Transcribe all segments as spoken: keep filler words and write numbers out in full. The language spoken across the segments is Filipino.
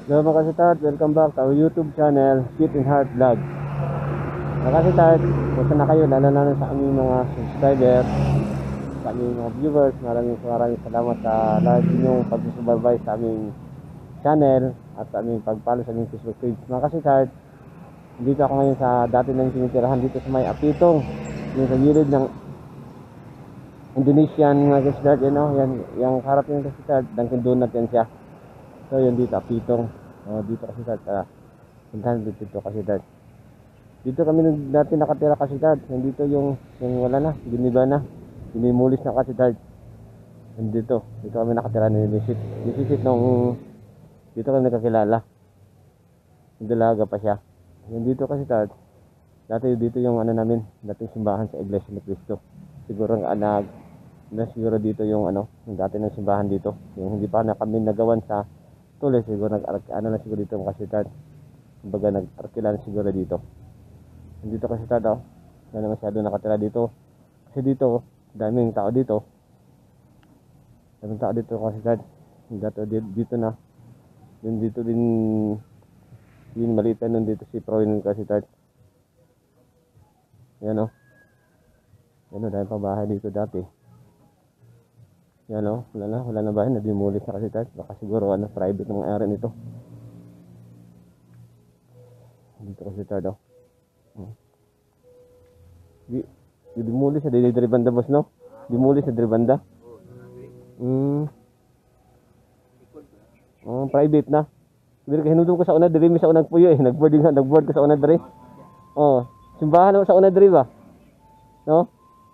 Hello mga kasitart, welcome back to our YouTube channel, Sweet and Heart Vlog. Mga kasitart, kung na kayo, lalo na sa aming mga subscriber, sa aming mga viewers, maraming maraming salamat sa lahat ninyong pagsusubaybay sa aming channel at sa aming pag-follow sa aming Facebook page. Mga kasitart, dito ako ngayon sa dati ng tinitirahan dito sa may Apitong, yung sa gilid ng Indonesian mga kasitart, yan o, yan, yung harap yung kasitart, Dunkin Donut yan siya. So yun dito, Apitong. Oh, dito kasi dad, ah, puntahan dito, dito kasi dad. Dito kami dati nakatira kasi dad. Nandito yung, yung wala na, giniba na. Ginimulis na kasi dad. Nandito, dito kami nakatira ni Nisit. Nisit nung, dito kami nakakilala. Dalaga pa siya. Yung dito kasi dad, dati dito yung ano namin, dating simbahan sa Iglesia ni Cristo. Siguro ang anag, na siguro dito yung ano, yung dati ng simbahan dito. Yung hindi pa na kami nagawan sa tuloy, siguro nag ano na siguro dito mga kasitad. Kumbaga nag-arkila na siguro dito. Dito kasitad oh. Wala na masyado nakatira dito. Kasi dito, daming tao dito. Daming tao dito kasitad. Dito, dito na. Yun dito din, yun maliit na nun dito si Proin kasitad. Yan oh. Yan oh, dahil pa bahay dito dati. Yan o, wala na, wala na bahay, nadimulis na kasi tayo. Baka siguro ano, private ng area nito. Dito kasi tayo. Hmm. Di, di dimulis na, di dari banda boss no? Dimulis na dari banda. Hmm. Oh, private na. Diri hinudong ko sa una diri, mi sa unang puyo eh. Nagboarding nga, nagboard ko sa una diri. Oh, simbahan ako sa una diri ba? No?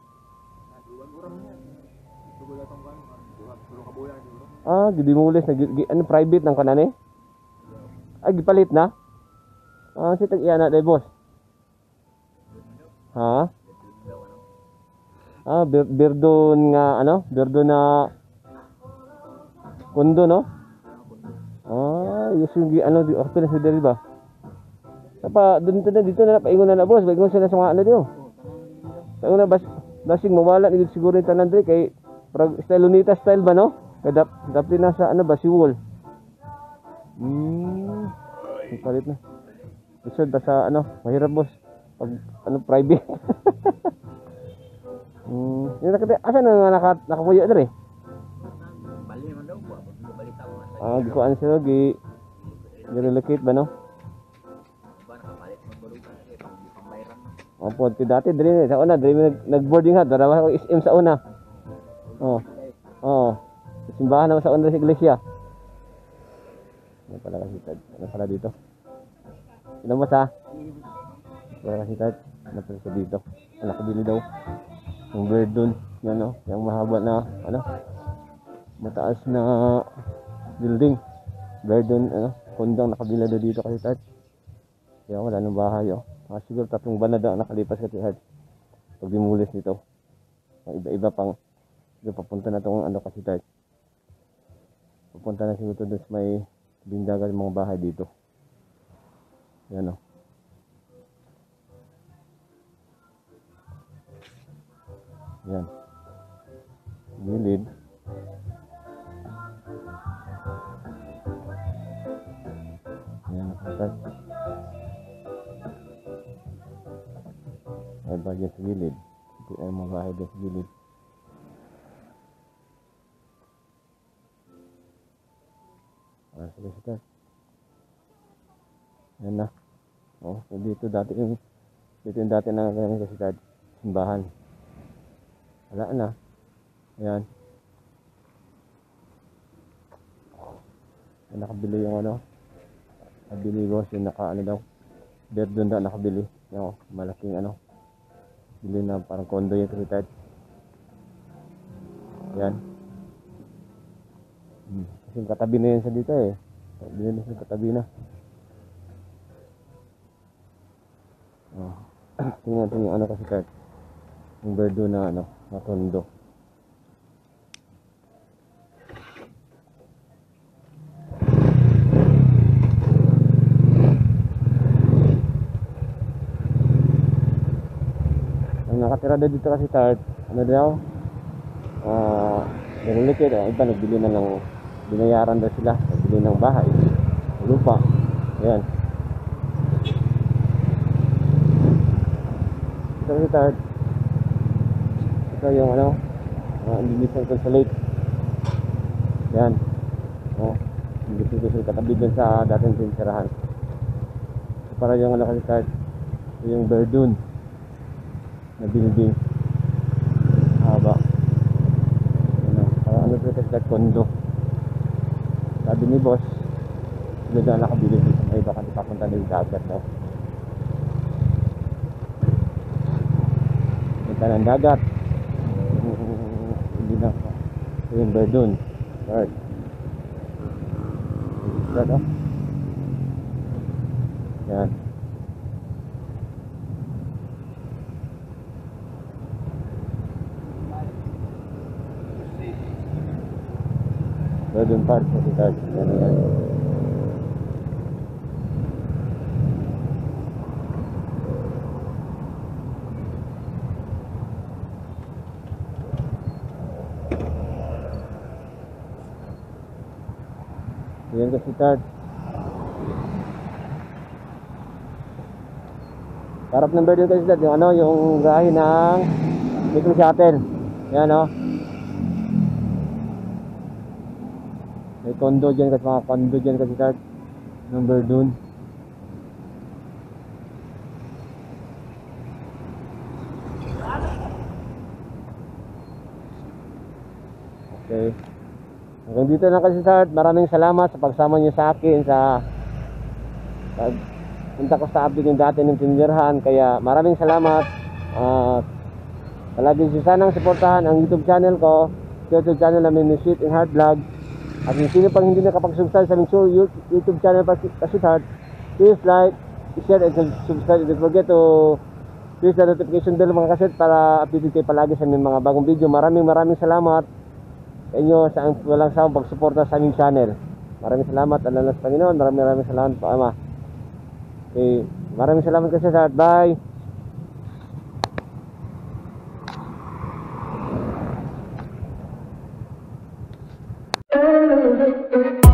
Ah, gidimulis na ano private nang kanane? Ay gipalit na? Ah, si tag iya na dai boss. Ha? Ah, ber Berdon nga ano? Berdon na kondo no? Ah, yung ano di okay na diri ba? Apa dito na dito na paingon na na boss, paingon sila sa mga ano dio. Paingon na bas basing mawala ni siguro yung tanan diri kay style Lunita style ba no? Kaya dap, dapat na sa ano ba, si wall. Hmm. Palit na. Isod ba sa ano, mahirap boss. Pag ano, private. Hmm. Yung nakita, asa na naka, nakapuyo na rin? Bali naman daw po. Balita ko nga. Ah, di ko ano siya, gi, gi-relocate ba no? Ba nakapalit mo barugan kasi pang pambayran. Opo, dati diri sa una, diri nag-boarding ha, darawa ko is M sa una. Oh. Oh. Simbahan naman sa una sa iglesia. Ano pala kasi tad? Ano pala dito? Ano mo sa? Wala kasi tad? Ano pala sa dito? Ano kabili daw? Yung bird dun. Yan o. Yung mahaba na ano? Mataas na building. Bird dun. Ano? Kondang nakabila daw dito kasi tad. Kaya wala nang bahay o. Ah, siguro tatlong banad ang nakalipas kasi tad. Pag dimulis dito. Iba-iba pang iba papunta na itong ano kasi tad. Pupunta na siguro doon sa may bindagan mga bahay dito. Yan o. Yan. Gilid. Yan. Atas. Ay bagyan sa gilid. Ito ay mga bahay doon sa gilid. Ah, sige sige. Yan na. Oh, dito dati yung dito yung dati na kami kasi dati simbahan. Wala na. Ayan. Yung nakabili yung ano. Nakabili boss yung naka ano daw. Berdon daw nakabili. Yung malaking ano. Bili na parang condo yung kasi dati. Yan. Hmm. Kasi katabi na yun sa dito eh. Binili na sa katabi na. Oh. Tingnan natin yung ano kasi kahit. Yung birdo na ano, na tondo. Ang nakatira dito kasi kahit, ano daw? Ah, uh, Nagulukid, uh, iba nagbili na ng binayaran daw sila, nagbili ng bahay. lupa. Ayan. Ito kasi start. Ito yung ano, uh, Indonesian Consulate. Ayan. Oh, Indonesian Consulate katabi dun sa dating tintirahan. So, para yung ano kasi start, ito yung Verdun na building. Haba. Ano, parang ano ito kasi start, condo. Sabi ni boss, sila dyan nakabili dito. Ay, baka di papunta na yung dagat, no? Punta ng dagat. Hindi na. Ito yung Verdun. Start. Start, oh. Yan. Verdun Park. Start. Yan, yan. Yan kasi start. Harap ng Verdun kasi start, yung ano, yung gahi ng Metro Shuttle. Yan, oh. May condo dyan kasi, mga condo dyan kasi start ng Verdun. Okay. Hanggang dito na kasi start. Maraming salamat sa pagsama niyo sa akin sa pag punta ko sa update yung dati ng tinirhan. Kaya maraming salamat. Uh, palagi siyo sanang suportahan ang YouTube channel ko, YouTube channel namin ni Sweet and Heart Vlog. At kung sino pang hindi nakapag-subscribe sa aming YouTube channel pa Sweet Heart, please like, share, and subscribe. Don't forget to please the notification bell mga kaset para updated kayo palagi sa aming mga bagong video. Maraming maraming salamat sa inyo sa walang sawang pagsuporta sa aming channel. Maraming salamat, Allah sa Panginoon. Maraming maraming salamat po, Ama. Okay, maraming salamat kasi sa bye.